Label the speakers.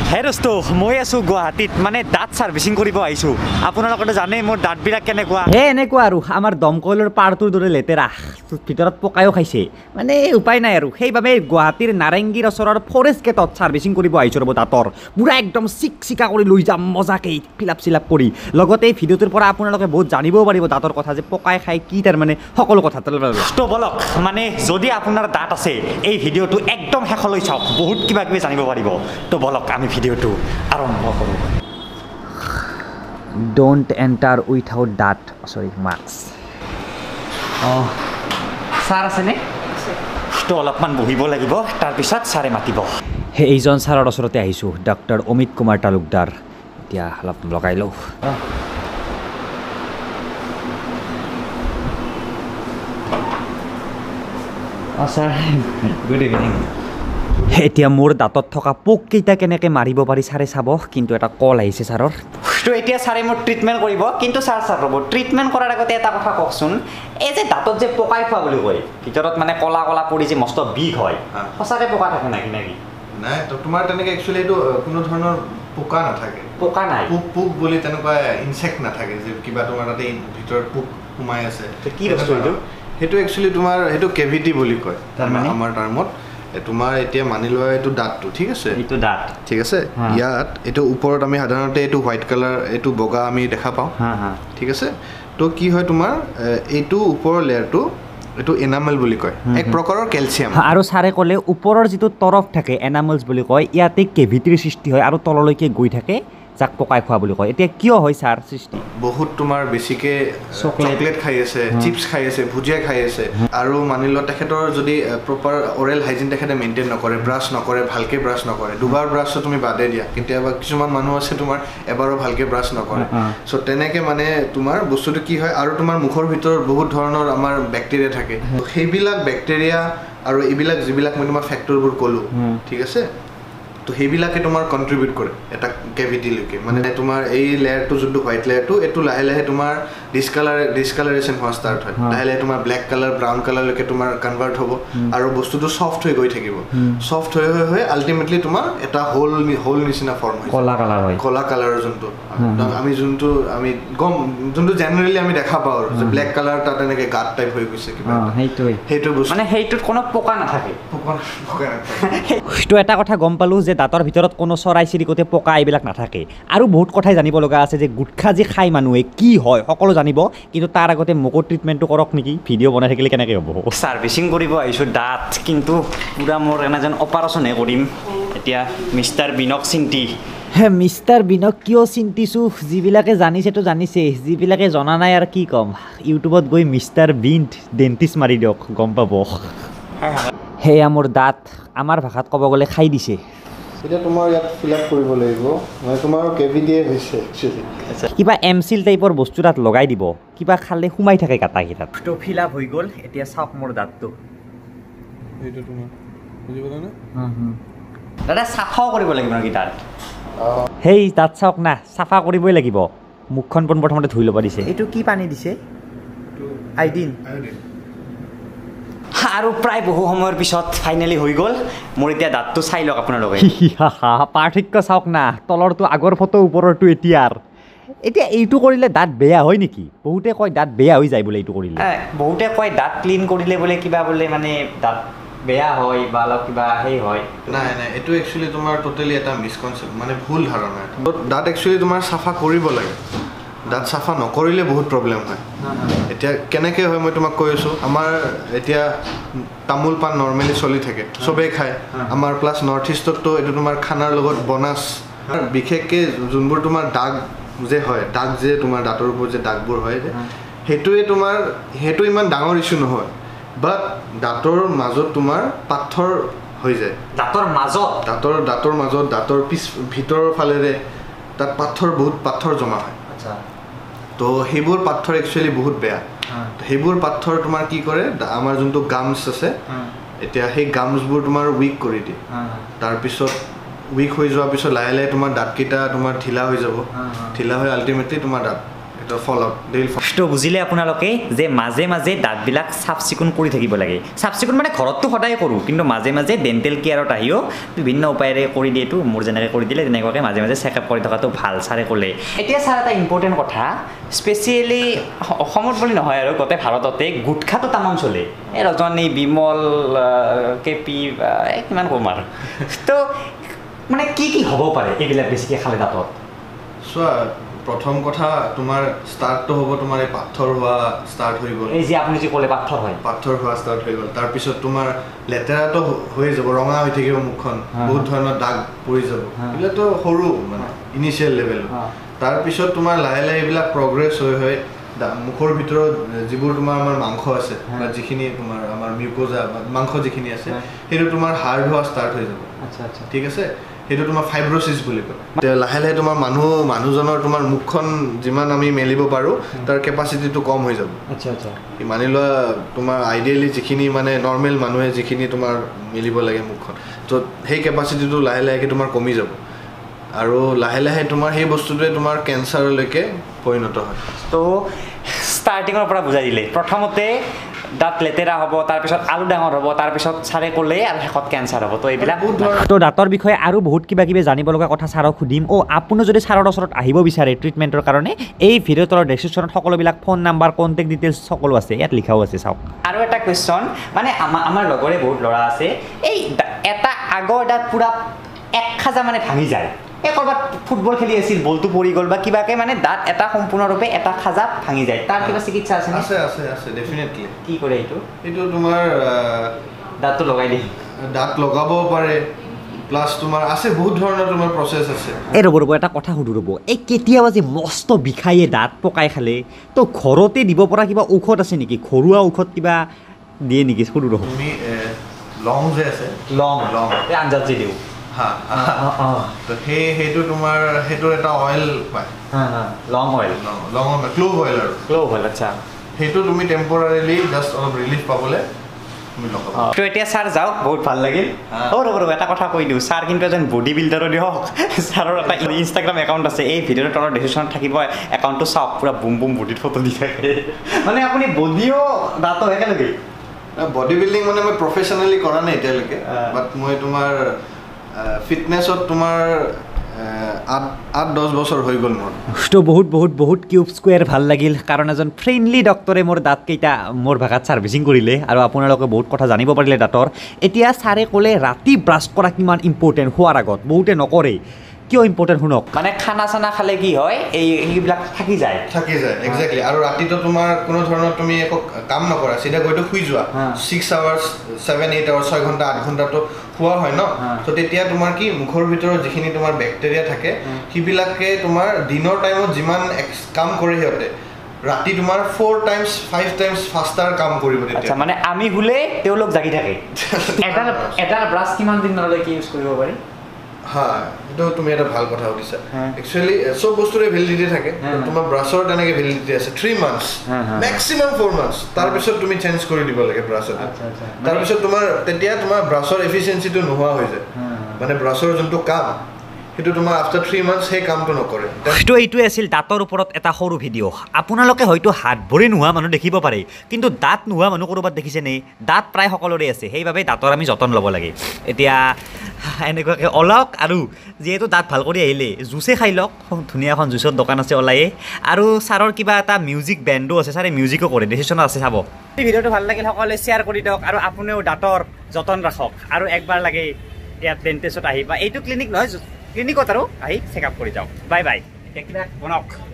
Speaker 1: হে দোস্ত মই আছোঁ গুৱাহাটীত মানে দাঁত ছাৰ্ভিচিং কৰিব আহিছোঁ আপোনালোকে জানে মোৰ দাঁতবিলাক কেনেকুৱা হে এনেকুৱা আৰু আমাৰ দমকলৰ পাৰটোৰ দৰে লেতেৰা ভিতৰত পকায়ো খাইছে মানে উপায় নাই আৰু সেইবাবে গুৱাহাটীৰ নাৰেংগীৰ ওচৰৰ ফৰেষ্ট গেটত ছাৰ্ভিচিং কৰিব আহিছোঁ ৰ'ব দাঁতৰ পুৰা একদম চিকা কৰি লৈ যাম মজাকৈ ফিলাপ চিলাপ কৰি লগতে এই ভিডিঅ'টোৰ পৰা আপোনালোকে বহুত জানিবও পাৰিব দাঁতৰ কথা যে পকাই খাই কি তাৰমানে সকলো কথা তো বলক মানে যদি আপোনাৰ দাঁত আছে এই ভিডিঅ'টো একদম শেষলৈ চাওক বহুত কিবা কিবি জানিব পাৰিব তো বলক আমি ভিডিঅ'টো আৰম্ভ কৰোঁ ডোন্ট এণ্টাৰ উইথাউট দাঁত সৰি মাস্ক অঁ ছাৰ আছেনে তো অলপমান বহিব লাগিব তাৰপিছত ছাৰে মাতিব এইজন ছাৰৰ ওচৰতে আহিছোঁ ডক্টৰ অমিত কুমাৰ তালুকদাৰ এতিয়া অলপ লগাই লওঁ অঁ ছাৰ গুড ইভিনিং এতিয়া মোৰ দাঁতত থকা পোককেইটা কেনেকৈ মাৰিব পাৰি ছাৰে চাব কিন্তু এটা কল আহিছে ছাৰৰ তো এতিয়া ছাৰে মোৰ ট্ৰিটমেণ্ট কৰিব কিন্তু ছাৰ ৰ'ব ট্ৰিটমেণ্ট কৰাৰ আগতে এটা কথা কওকচোন এই যে দাঁতত যে পকাই খোৱা বুলি কয় ভিতৰত মানে কলা কলা পৰি যে মস্ত বিষ হয় সঁচাকৈ পকা থাকে নেকি নেকি
Speaker 2: নাই তো তোমাৰ তেনেকৈ একচুৱেলি এইটো কোনো ধৰণৰ পোকা নাথাকে
Speaker 1: পোকা নাই
Speaker 2: পোক বুলি তেনেকুৱা ইনচেক্ট নাথাকে যে কিবা তোমাৰ তাতে ভিতৰত পোক সোমাই আছে
Speaker 1: কি বস্তু এইটো
Speaker 2: সেইটো একচুৱেলি তোমাৰ সেইটো কেভিটি বুলি কয় আমাৰ টাৰ্মত তোমাৰ এতিয়া মানি লোৱা এইটো দাঁতটো ঠিক আছে
Speaker 1: এইটো দাঁত
Speaker 2: ঠিক আছে ইয়াত এইটো ওপৰত আমি সাধাৰণতে এইটো হোৱাইট কালাৰ এইটো বগা আমি দেখা পাওঁ ঠিক আছে তো কি হয় তোমাৰ এইটো ওপৰৰ লেয়াৰটো এইটো এনামেল বুলি কয় এক প্ৰকাৰৰ কেলছিয়াম
Speaker 1: আৰু ছাৰে ক'লে ওপৰৰ যিটো তৰফ থাকে এনামেলছ বুলি কয় ইয়াতে কেভিটিৰ সৃষ্টি হয় আৰু তললৈকে গৈ থাকে যাক পকাই খোৱা বুলি কয় এতিয়া কিয় হয় ছাৰ সৃষ্টি
Speaker 2: বহুত তোমাৰ বেছিকে চকলেট খাই আছে চিপছ খাই আছে ভুজিয়া খাই আছে আৰু মানি লোৱা তেখেতৰ যদি প্ৰপাৰ অৰেল হাইজিন তেখেতে মেইনটেইন নকৰে ব্ৰাছ নকৰে ভালকে ব্ৰাছ নকৰে দুবাৰ ব্ৰাছটো তুমি বাদে দিয়া কেতিয়াবা কিছুমান মানুহ আছে তোমাৰ এবাৰো ভালকে ব্ৰাছ নকৰে চ' তেনেকে মানে তোমাৰ বস্তুটো কি হয় আৰু তোমাৰ মুখৰ ভিতৰত বহুত ধৰণৰ আমাৰ বেক্টেৰিয়া থাকে সেইবিলাক বেক্টেৰিয়া আৰু এইবিলাক যিবিলাক মই তোমাৰ ফেক্টৰবোৰ ক'লোঁ ঠিক আছে তো সেইবিলাকে তোমাৰ কণ্ট্ৰিবিউট কৰে এটা কেভিটিলৈকে মানে তোমাৰ এই লেয়াৰটো যোনটো হোৱাইট লেয়াৰটো এইটো লাহে লাহে তোমাৰ ডিছকালাৰেশ্যন হোৱা ষ্টাৰ্ট হয় লাহে লাহে তোমাৰ ব্লেক কালাৰ ব্ৰাউন কালাৰলৈকে তোমাৰ কনভাৰ্ট হ'ব আৰু বস্তুটো চফ্ট হৈ গৈ থাকিব চফ্ট হৈ হৈ হৈ আল্টিমেটলি তোমাৰ এটা হোল নিচিনা ফৰ্ম হয় কলা কালাৰৰ যোনটো আমি যোনটো জেনেৰেলি আমি দেখা পাওঁ আৰু যে ব্লেক কালাৰ তাত এনেকৈ গাঁত টাইপ হৈ গৈছে কিবা সেইটো বস্তু মানে সেইটোত কোনো পোকা নাথাকে তো এটা কথা গম পালোঁ যে দাঁতৰ ভিতৰত কোনো চৰাই চিৰিকটি পকা এইবিলাক নাথাকে আৰু বহুত কথাই জানিব লগা আছে যে গুটখা যে খাই মানুহে কি হয় সকলো জানিব কিন্তু তাৰ আগতে মোকো ট্ৰিটমেণ্টটো কৰক নেকি ভিডিঅ' বনাই থাকিলে কেনেকৈ হ'ব ছাৰ্ভিচিং কৰিব আহিছোঁ দাঁত কিন্তু পূৰা মোৰ এনে অপাৰেশ্যনহে কৰিম এতিয়া মিষ্টাৰ বিনক চিন্তি মিষ্টাৰ বিনক কিয় চিন্তিছোঁ যিবিলাকে জানিছেতো জানিছে যিবিলাকে জনা নাই আৰু কি ক'ম ইউটিউবত গৈ মিষ্টাৰ বিন্ট ডেণ্টিষ্ট মাৰি দিয়ক গম পাব সেয়া মোৰ দাঁত আমাৰ ভাষাত ক'ব গ'লে খাই দিছে এতিয়া তোমাৰ ইয়াত ফিল আপ কৰিব লাগিব মানে তোমাৰ কেভিটিয়ে হৈছে একচুৱেলি
Speaker 1: কিবা এমচিল টাইপৰ বস্তু তাত লগাই দিব কিবা খালে সোমাই থাকে কাটাকেইটাত তো ফিল আপ হৈ গ'ল এতিয়া চাওক মোৰ দাঁতটো
Speaker 2: এইটো তোমাৰ বুজি পালা না
Speaker 1: দাদা চাফাও কৰিব লাগিব নেকি দাঁত সেই দাঁত চাওক না চাফা কৰিবই লাগিব মুখখন পোনপ্ৰথমতে ধুই ল'ব দিছে এইটো কি পানী দিছে আইডিন আৰু প্ৰায় বহু সময়ৰ পিছত ফাইনেলি হৈ গ'ল মোৰ এতিয়া দাঁতটো চাই লওক আপোনালোকে পাৰ্থক্য চাওক না তলৰটো আগৰ ফটো ওপৰৰটো এতিয়াৰ এতিয়া এইটো কৰিলে দাঁত বেয়া হয় নেকি বহুতে কয় দাঁত বেয়া হৈ যায় বোলে এইটো কৰিলে বহুতে কয় দাঁত ক্লিন কৰিলে বোলে কিবা বোলে মানে দাঁত বেয়া হয় বা অলপ কিবা সেই হয়
Speaker 2: নাই এইটো একচুৱেলি তোমাৰ টোটেলি এটা মিছকনচেপ্ট মানে ভুল ধাৰণা দাঁত একচুৱেলি তোমাৰ চাফা কৰিব লাগে দাঁত চাফা নকৰিলে বহুত প্ৰব্লেম হয় এতিয়া কেনেকৈ হয় মই তোমাক কৈ আছোঁ আমাৰ এতিয়া তামোল পাণ নৰ্মেলি চলি থাকে চবেই খায় আমাৰ প্লাছ নৰ্থ ইষ্টততো এইটো তোমাৰ খানাৰ লগত বনাছ বিশেষকৈ যোনবোৰ তোমাৰ দাগ যে হয় দাগ যে তোমাৰ দাঁতৰ ওপৰত যে দাগবোৰ হয় যে সেইটো ইমান ডাঙৰ ইছ্যু নহয় বাট দাঁতৰ মাজত তোমাৰ পাথৰ হৈ যায় দাঁতৰ মাজত দাঁতৰ ভিতৰৰ ফালেৰে তাত বহুত পাথৰ জমা হয় তো সেইবোৰ পাথৰ একচুৱেলি বহুত বেয়া সেইবোৰ পাথৰ তোমাৰ কি কৰে আমাৰ যোনটো গামছ আছে এতিয়া সেই গামছবোৰ তোমাৰ উইক কৰি দিয়ে তাৰপিছত উইক হৈ যোৱাৰ পিছত লাহে লাহে তোমাৰ দাঁতকেইটা তোমাৰ ঢিলা হৈ যাব ঢিলা হৈ আল্টিমেটলি তোমাৰ দাঁত ফলো ডেইলি
Speaker 1: তো বুজিলে আপোনালোকে যে মাজে মাজে দাঁতবিলাক চাফ চিকুণ কৰি থাকিব লাগে চাফ চিকুণ মানে ঘৰততো সদায় কৰোঁ কিন্তু মাজে মাজে ডেণ্টেল কেয়াৰত আহিও বিভিন্ন উপায়েৰে কৰি দিয়েতো মোৰ যেনেকৈ কৰি দিলে তেনেকুৱাকৈ মাজে মাজে চেকআপ কৰি থকাটো ভাল ছাৰে ক'লে এতিয়া ছাৰ এটা ইম্পৰ্টেণ্ট কথা স্পেচিয়েলি অসমত বুলি নহয় আৰু গোটেই ভাৰততে গুটখাটো তামাম চলে এই ৰজনী বিমল কেপি কিমান ক'ম আৰু তো মানে কি হ'ব পাৰে এইবিলাক বেছিকৈ খালে দাঁতত
Speaker 2: চোৱা প্ৰথম কথা তোমাৰ ষ্টাৰ্টটো হ'ব তোমাৰ এই পাথৰ হোৱা ষ্টাৰ্ট হৈ গ'ল
Speaker 1: এই যে আপুনি যে ক'লে পাথৰ
Speaker 2: হোৱা ষ্টাৰ্ট হৈ গ'ল তাৰপিছত তোমাৰ লেতেৰাটো হৈ যাব ৰঙা হৈ থাকিব মুখখন বহুত ধৰণৰ দাগ পৰি যাব এইবিলাকতো সৰু মানে ইনিচিয়েল লেভেল তাৰপিছত তোমাৰ লাহে লাহে এইবিলাক প্ৰগ্ৰেছ হৈ মুখৰ ভিতৰত যিবোৰ তোমাৰ আমাৰ মাংস আছে বা যিখিনি তোমাৰ আমাৰ মিউকোজা মাংস যিখিনি আছে সেইটো তোমাৰ হাৰ্ড হোৱা ষ্টাৰ্ট হৈ যাব ঠিক আছে সেইটো তোমাৰ ফাইব্ৰ'চিছ বুলি কয় লাহে লাহে তোমাৰ মানুহজনৰ তোমাৰ মুখখন যিমান আমি মেলিব পাৰোঁ তাৰ কেপাচিটিটো কম হৈ যাব মানি লোৱা তোমাৰ আইডিয়েলি যিখিনি মানে নৰ্মেল মানুহে যিখিনি তোমাৰ মেলিব লাগে মুখখন তো সেই কেপাচিটিটো লাহে লাহেকৈ তোমাৰ কমি যাব আৰু লাহে লাহে তোমাৰ সেই বস্তুটোৱে তোমাৰ কেঞ্চাৰলৈকে পৰিণত হয়
Speaker 1: তো ষ্টাৰ্টিঙৰ পৰা বুজাই দিলে প্ৰথমতে দাঁত লেতেৰা হ'ব তাৰপিছত আলু ডাঙৰ হ'ব তাৰপিছত ছাৰে ক'লে আৰু শেষত কেঞ্চাৰ হ'ব তো এইবিলাক তো দাঁতৰ বিষয়ে আৰু বহুত কিবা কিবি জানিব লগা কথা ছাৰক সুধিম আপুনি যদি ছাৰৰ ওচৰত আহিব বিচাৰে ট্ৰিটমেণ্টৰ কাৰণে এই ভিডিঅ'ৰ তলৰ ডেছক্ৰিপশ্যনত সকলোবিলাক ফোন নাম্বাৰ কণ্টেক্ট ডিটেইলছ সকলো আছে ইয়াত লিখাও আছে চাওক আৰু এটা কুৱেশ্যন মানে আমাৰ লগৰে বহুত ল'ৰা আছে এই এটা আগৰ দাঁত পূৰা এক খাজা মানে ভাঙি যায় এই ক'ৰবাত ফুটবল খেলি আছিল বলটো পৰি গ'ল বা কিবাকে মানে দাঁত এটা সম্পূৰ্ণৰূপে এটা খাজাত ভাঙি যায় তাৰ কিবা চিকিৎসা আছে
Speaker 2: আছে ডেফিনেটলি
Speaker 1: কি কৰে
Speaker 2: এইটো তোমাৰ
Speaker 1: দাঁতটো লগাই দিয়ে
Speaker 2: দাঁত লগাব পাৰে প্লাছ তোমাৰ আছে বহুত ধৰণৰ তোমাৰ প্ৰচেছ আছে
Speaker 1: এই ৰ'ব এটা কথা সুধো ৰ'ব এই কেতিয়াবা যে মস্ত বিষায়ে দাঁত পকাই খালে তো ঘৰতে দিব পৰা কিবা ঔষধ আছে নেকি ঘৰুৱা ঔষধ কিবা দিয়ে নেকি সুধো ৰ'ব
Speaker 2: তুমি লং যে আছে
Speaker 1: লং এই আঞ্জাত যে দিওঁ
Speaker 2: তো সেইটো তোমাৰ সেইটোৰ এটা অইল পায়
Speaker 1: লং অইল
Speaker 2: ক্লোভ অইল
Speaker 1: আচ্ছা
Speaker 2: সেইটো তুমি টেম্পৰাৰিলি জাষ্ট অলপ ৰিলিফ পাবলৈ তুমি লগাবা
Speaker 1: তো এতিয়া ছাৰ যাওক বহুত ভাল লাগিল ৰ'ব এটা কথা কৈ দিওঁ ছাৰ কিন্তু এজন বডি বিল্ডাৰো দিয়ক ছাৰৰ এটা ইনষ্টাগ্ৰাম একাউণ্ট আছে এই ভিডিঅ'ৰ তলৰ ডেছক্ৰিপশ্যনত থাকিব একাউণ্টটো চাওক পূৰা বুম বডিত ফটো দি থাকে মানে আপুনি বডিও দাঁতো একেলগে
Speaker 2: বডি বিল্ডিং মানে মই প্ৰফেচনেলি কৰা নাই এতিয়ালৈকে বাট মই তোমাৰ ফিটনেছত তোমাৰ 8-10 বছৰ হৈ গ'ল মোৰ
Speaker 1: তো বহুত কিউব স্কুৱেৰ ভাল লাগিল কাৰণ এজন ফ্ৰেণ্ডলি ডক্টৰে মোৰ দাঁতকেইটা মোৰ ভাষাত ছাৰ্ভিচিং কৰিলে আৰু আপোনালোকে বহুত কথা জানিব পাৰিলে দাঁতৰ এতিয়া ছাৰে ক'লে ৰাতি ব্ৰাছ কৰা কিমান ইম্পৰ্টেণ্ট হোৱাৰ আগত বহুতে নকৰে কিয় ইম্পৰ্টেণ্ট শুনক মানে খানা চানা খালে কি হয় এইবিলাক থাকি যায়
Speaker 2: এক্সেক্টলি আৰু ৰাতিটো তোমাৰ কোনো ধৰণৰ তুমি একো কাম নকৰা চিধা গৈতো শুই যোৱা 6 আৱাৰ্ছ 7-8 আৱাৰ্ছ 6 ঘণ্টা 8 ঘণ্টাটো খোৱা হয় ন তো তেতিয়া তোমাৰ কি মুখৰ ভিতৰত যিখিনি তোমাৰ বেক্টেৰিয়া থাকে সেইবিলাকে তোমাৰ দিনৰ টাইমত যিমান কাম কৰে সিহঁতে ৰাতি তোমাৰ 4 টাইমছ 5 টাইমছ ফাষ্টাৰ কাম কৰিব তেতিয়া
Speaker 1: মানে আমি শুলে তেওঁলোক জাগি থাকে এটা ব্ৰাছ কিমান দিনলৈকে ইউজ কৰিব পাৰি
Speaker 2: এইটো তুমি এটা ভাল কথা সুধিছা একচুৱেলি চব বস্তুৰে ভেলিডিটি থাকে তোমাৰ ব্ৰাছৰ তেনেকৈ ভেলিডিটি আছে 3 মান্থছ মেক্সিমাম 4 মান্থছ তাৰপিছত তুমি চেঞ্জ কৰি দিব লাগে ব্ৰাছৰ তাৰপিছত তেতিয়া তোমাৰ ব্ৰাছৰ এফিচিয়েঞ্চিটো নোহোৱা হৈ যায় মানে ব্ৰাছৰ যোনটো কাম সেইটো তোমাৰ আফটাৰ 3 মান্থছ সেই কামটো নকৰে
Speaker 1: তো এইটোৱে আছিল দাঁতৰ ওপৰত এটা সৰু ভিডিঅ' আপোনালোকে হয়তো হাত ভৰি নোহোৱা মানুহ দেখিব পাৰে কিন্তু দাঁত নোহোৱা মানুহ ক'ৰবাত দেখিছেনে দাঁত প্ৰায় সকলোৰে আছে সেইবাবে দাঁতৰ আমি যতন ল'ব লাগে এতিয়া এনেকুৱাকৈ ওলাওক আৰু যিহেতু দাঁত ভাল কৰি আহিলে জুচে খাই লওক ধুনীয়া এখন জুচৰ দোকান আছে ওলায়ে আৰু ছাৰৰ কিবা এটা মিউজিক বেণ্ডো আছে ছাৰে মিউজিকো কৰে ডিচিশ্যন আছে চাব এই ভিডিঅ'টো ভাল লাগিল সকলোৱে শ্বেয়াৰ কৰি দিয়ক আৰু আপুনিও দাঁতৰ যতন ৰাখক আৰু একবাৰ লাগে ইয়াত ডেণ্টিষ্টত আহি বা এইটো ক্লিনিক নহয় ক্লিনিকত আৰু আহি চেকআপ কৰি যাওক বাই এতিয়া কিবা বনাওক